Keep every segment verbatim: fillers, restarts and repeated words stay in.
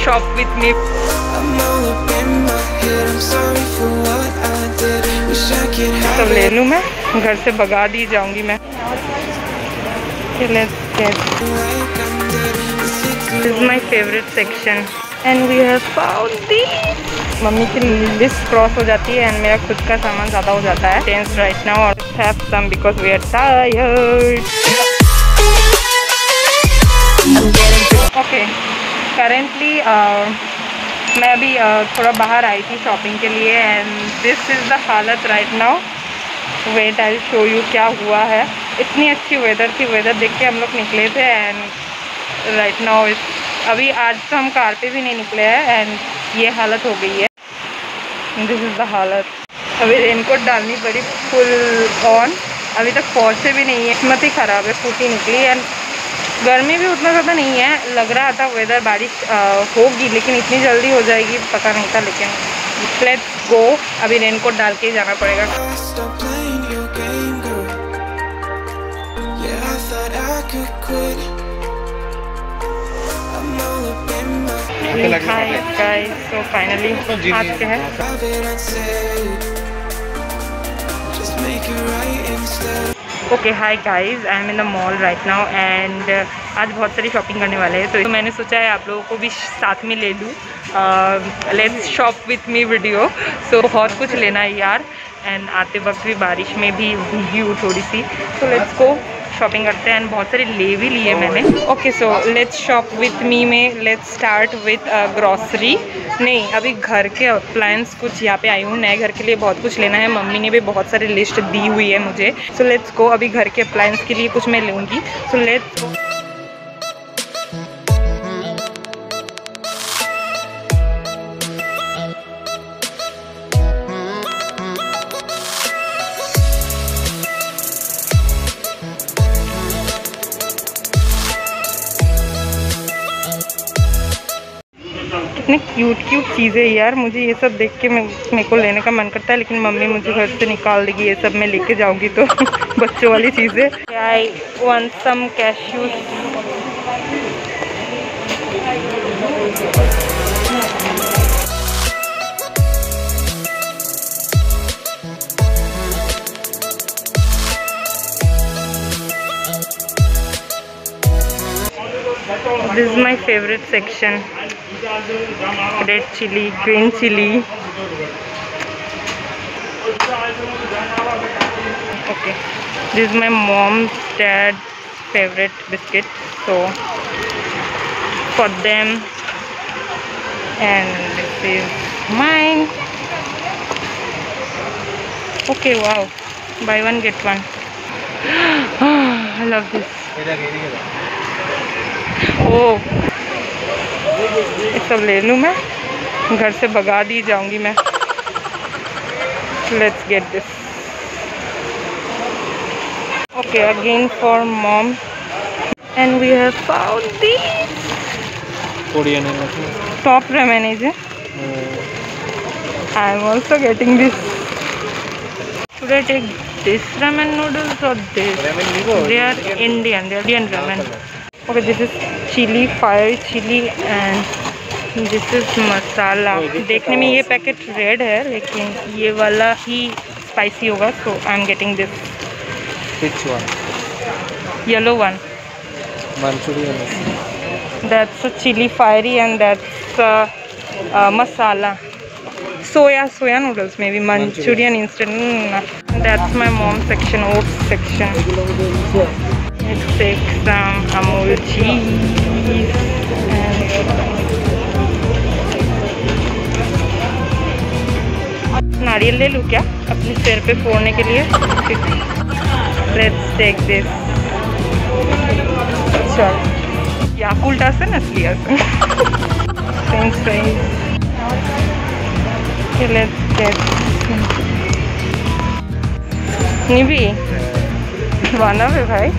shop with me. सब ले लूँ मैं, घर से भगा दी जाऊंगी मैं. Let's get. This is my favorite section and we have found these. Mummy की लिस्ट क्रॉस हो जाती है एंड मेरा खुद का सामान ज़्यादा हो जाता है. टेंस राइट नाउ और have some because we are tired. Okay, currently मैं अभी uh, थोड़ा बाहर आई थी शॉपिंग के लिए एंड दिस इज़ द हालत right now. Wait I show you क्या हुआ है. इतनी अच्छी वेदर थी, वेदर देख के हम लोग निकले थे एंड राइट नाउ अभी आज तो हम कार पे भी नहीं निकले हैं एंड ये हालत हो गई है. दिस इज़ द हालत. अभी रेनकोट डालनी पड़ी फुल ऑन. अभी तक पहुँचे भी नहीं है, किस्मत ही ख़राब है, फूटी निकली. एंड गर्मी भी उतना ज़्यादा नहीं है, लग रहा था वेदर बारिश होगी लेकिन इतनी जल्दी हो जाएगी पता नहीं था. लेकिन लेट्स गो, अभी रेनकोट डाल के ही जाना पड़ेगा. हाय गाइस, सो फाइनली आज के है. Okay hi guys, I am in the mall right now and आज बहुत सारी शॉपिंग करने वाले हैं तो मैंने सोचा है आप लोगों को भी साथ में ले लूँ. Let's shop with me video. So बहुत कुछ लेना है यार एंड आते वक्त भी बारिश में भी भीगी हूँ थोड़ी सी. तो लेट्स गो शॉपिंग करते हैं एंड बहुत सारे ले भी लिए मैंने. Okay so let's shop with me में लेट्स स्टार्ट विथ ग्रॉसरी. नहीं, अभी घर के अप्लायंस कुछ यहाँ पे आई हूँ. नए घर के लिए बहुत कुछ लेना है, मम्मी ने भी बहुत सारी लिस्ट दी हुई है मुझे. सो लेट्स गो, अभी घर के अप्लायंस के लिए कुछ मैं लूँगी. So let's go. इतने क्यूट क्यूट चीज़ें यार, मुझे ये सब देख के मेरे को लेने का मन करता है लेकिन मम्मी मुझे घर से निकाल देगी. ये सब मैं लेके जाऊंगी तो बच्चों वाली चीज़ें. I want some cashews. This is my favorite section. Red chili, green chili. Okay, this is my mom's dad's favorite biscuit, so for them, and this is mine. Okay, wow, buy one get one. I love this. Oh, ये सब ले लूँ मैं, घर से भगा दी जाऊंगी मैं. Let's get this. Okay, again for mom, and we have found these. Korean top ramen is it? I am also getting this. Should I take this ramen noodles or this? They are Indian. They are Indian ramen. Okay, this is chili, fire chili and this is मसाला. देखने में ये packet red है लेकिन ये वाला ही spicy होगा. so I am getting this. Which one? Yellow one. Manchurian. That's a chili fiery and that's uh, uh, masala. Soya soya noodles maybe. Manchurian instant. Mm, that's my mom's section, oats section. Let's take some Amul cheese and नारियल ले लूँ क्या अपने सिर पे फोड़ने के लिए. Let's take this. चल या उल्टा से नस्ली असं. Thanks guys. Okay, let's get. निभी वाना है भाई.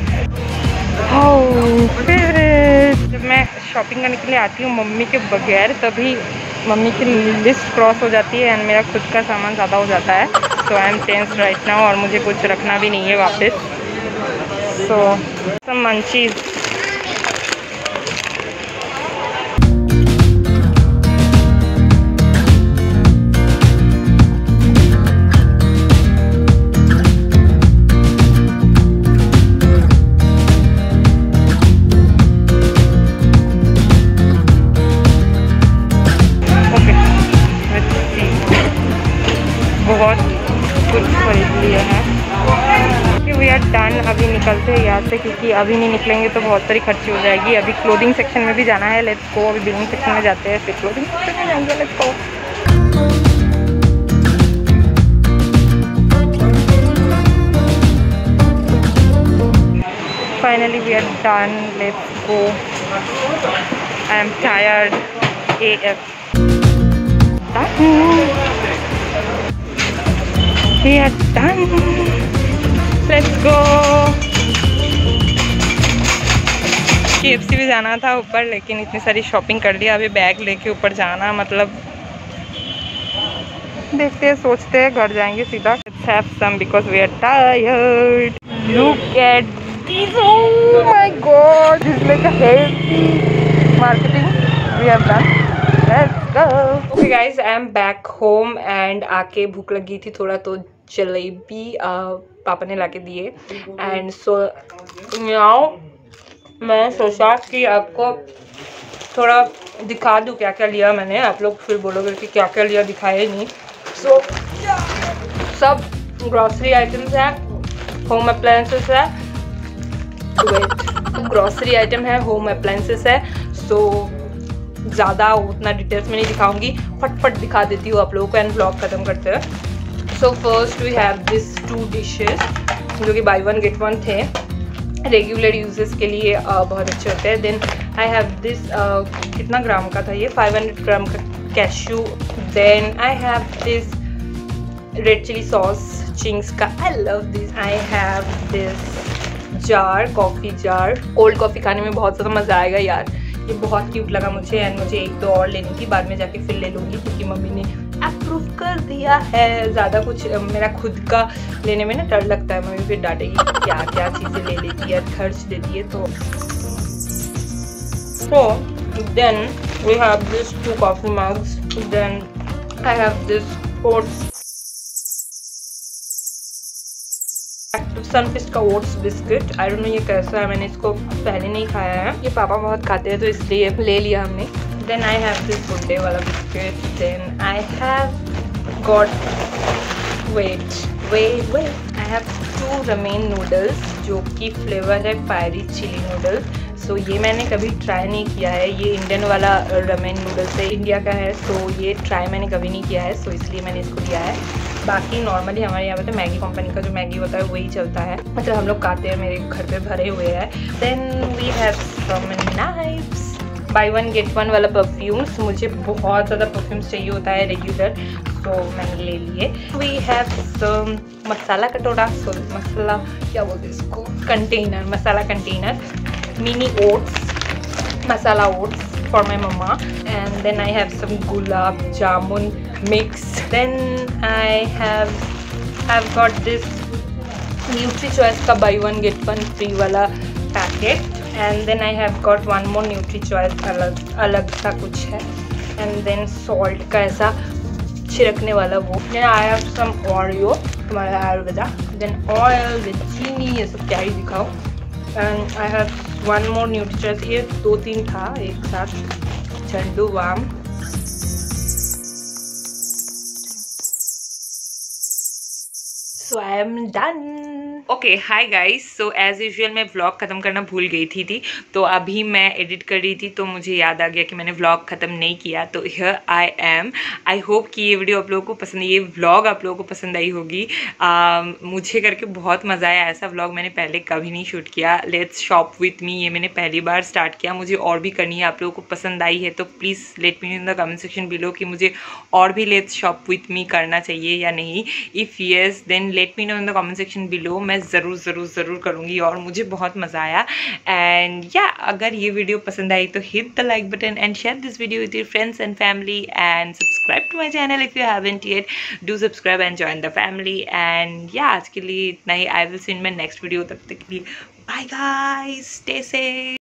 जब मैं शॉपिंग करने के लिए आती हूँ मम्मी के बगैर तभी मम्मी की लिस्ट क्रॉस हो जाती है एंड मेरा खुद का सामान ज़्यादा हो जाता है. So I am tense right now और मुझे कुछ रखना भी नहीं है वापस. So some munchies. लिए हैं कि वी आर डन। अभी निकलते हैं यहाँ से, क्योंकि अभी नहीं निकलेंगे तो बहुत सारी खर्ची हो जाएगी। अभी क्लोथिंग सेक्शन में भी जाना है, लेट्स गो। अभी बिलिंग सेक्शन में जाते हैं, फिर क्लोथिंग सेक्शन में जाएंगे, let's go. Finally we are done, let's go. I am tired A F. Done. We are done. Let's go. K F C भी जाना था ऊपर, लेकिन इतनी सारी शॉपिंग कर लिया। अभी बैग लेके ऊपर जाना, मतलब देखते हैं, सोचते हैं घर जाएंगे सीधा। Let's have some because we are tired. Look at oh my god, this is like a healthy marketing we have done. Let's go. Okay guys, I am back home and आके भूख लगी थी थोड़ा, तो जलेबी पापा ने लाके दिए। एंड सो नाउ मैं सोचा कि आपको थोड़ा दिखा दूँ क्या क्या लिया मैंने। आप लोग फिर बोलोगे कि क्या क्या लिया, दिखाए नहीं। सो so, सब ग्रॉसरी आइटम्स है, होम अप्लायंसेस है, ग्रॉसरी आइटम है, होम अप्लायंसेस है। सो so, ज़्यादा उतना डिटेल्स में नहीं दिखाऊंगी, फटफट दिखा देती हूँ आप लोगों को एंड ब्लॉग ख़त्म करते हैं। So first we have this two dishes जो कि बाई वन गेट वन थे, रेगुलर यूजेस के लिए uh, बहुत अच्छे होते हैं। देन आई हैव दिस, कितना ग्राम का था ये, फाइव हंड्रेड ग्राम का cashew. Then I have this red chilli sauce Ching's का, I love this. I have this jar, coffee jar. Cold coffee खाने में बहुत ज़्यादा मज़ा आएगा यार, ये बहुत क्यूट लगा मुझे। एंड मुझे एक दो और लेनी थी, बाद में जाके फिर ले लूँगी, क्योंकि मम्मी ने अप्रूव कर दिया है। ज़्यादा कुछ मेरा खुद का लेने में ना डर लगता है, मम्मी फिर डांटेगी क्या क्या चीज़ें ले लेती है, खर्च देती है। तो so then we have this two coffee mugs. Then I have this oats, Sunfeast का oats biscuit. I don't know ये कैसा है, मैंने इसको पहले नहीं खाया है। ये पापा बहुत खाते हैं तो इसलिए ले लिया हमने। Then I have this Good Day वाला biscuit. Then I have got wait wait wait I have two ramen noodles जो कि फ्लेवर है fiery chilli noodles. So so, ये मैंने कभी ट्राई नहीं किया है, ये इंडियन वाला रमेन नूडल्स है, इंडिया का है। सो so, ये ट्राई मैंने कभी नहीं किया है, सो so, इसलिए मैंने इसको लिया है। बाकी नॉर्मली हमारे यहाँ पे तो मैगी कंपनी का जो मैगी होता है वही चलता है, मतलब हम लोग खाते हैं, मेरे घर पे भरे हुए हैं। Then we have some knives, buy one get one वाला परफ्यूम्स। मुझे बहुत ज़्यादा परफ्यूम्स चाहिए होता है रेगुलर, तो मैंने ले लिए। वी हैव सम मसाला कटोरा, सॉरी मसाला क्या बोलते हैं इसको, container, masala container, mini oats, masala oats for my mama. And then I have some gulab jamun mix. Then I have have got this NutriChoice का buy one get one free वाला packet. And then I have got one more NutriChoice अलग अलग सा कुछ है। And then salt का ऐसा छिड़कने वाला वो। Then I have some Oreo, हमारा आयुर्वेदा। Then oil with चीनी, ये सब क्या ही दिखाओ। And I have one more NutriChoice, ये दो तीन था एक साथ, झंडू वाम। So I am done. Okay hi guys, so as usual मैं व्लॉग ख़त्म करना भूल गई थी थी तो अभी मैं एडिट कर रही थी तो मुझे याद आ गया कि मैंने व्लॉग ख़त्म नहीं किया। तो here I am. I hope कि ये वीडियो आप लोगों को पसंद, ये व्लॉग आप लोगों को पसंद आई होगी। आ, मुझे करके बहुत मज़ा आया, ऐसा व्लॉग मैंने पहले कभी नहीं शूट किया। लेट्स शॉप विथ मी, ये मैंने पहली बार स्टार्ट किया, मुझे और भी करनी है। आप लोगों को पसंद आई है तो please let me in the comment section below कि मुझे और भी लेट्स शॉप विथ मी करना चाहिए या नहीं। If yes then let me know in the comment section below, मैं ज़रूर ज़रूर ज़रूर करूँगी और मुझे बहुत मज़ा आया। एंड या अगर ये वीडियो पसंद आई तो hit the like button and share this video with your friends and family and subscribe to my channel if you haven't yet, do subscribe and join the family. And या आज के लिए इतना ही, I will see in my next video. तब तक के लिए बाय गाइस, स्टे सेफ।